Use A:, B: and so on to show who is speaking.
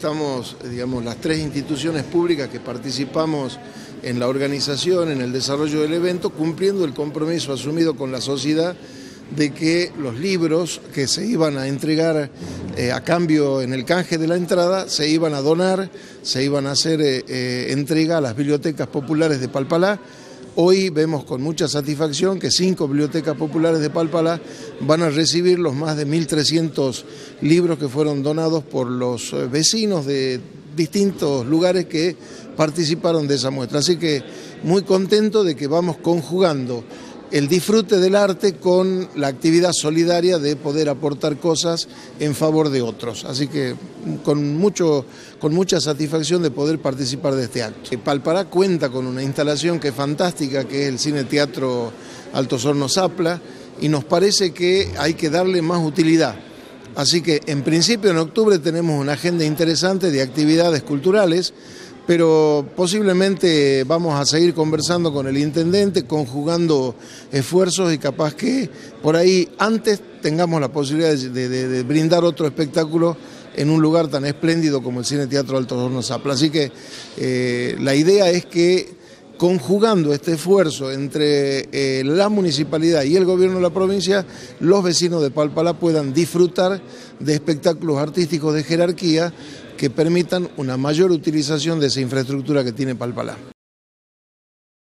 A: Estamos, digamos, las tres instituciones públicas que participamos en la organización, en el desarrollo del evento, cumpliendo el compromiso asumido con la sociedad de que los libros que se iban a entregar a cambio en el canje de la entrada se iban a donar, se iban a hacer entrega a las bibliotecas populares de Palpalá. Hoy vemos con mucha satisfacción que 5 bibliotecas populares de Palpalá van a recibir los más de 1.300 libros que fueron donados por los vecinos de distintos lugares que participaron de esa muestra. Así que muy contento de que vamos conjugando el disfrute del arte con la actividad solidaria de poder aportar cosas en favor de otros. Así que con mucha satisfacción de poder participar de este acto. Palpalá cuenta con una instalación que es fantástica, que es el Cine Teatro Altos Hornos Zapla, y nos parece que hay que darle más utilidad. Así que en principio en octubre tenemos una agenda interesante de actividades culturales, pero posiblemente vamos a seguir conversando con el intendente, conjugando esfuerzos y capaz que por ahí antes tengamos la posibilidad de brindar otro espectáculo en un lugar tan espléndido como el Cine Teatro Altos Hornos Zapla. Así que la idea es que conjugando este esfuerzo entre la municipalidad y el gobierno de la provincia, los vecinos de Palpalá puedan disfrutar de espectáculos artísticos de jerarquía que permitan una mayor utilización de esa infraestructura que tiene Palpalá.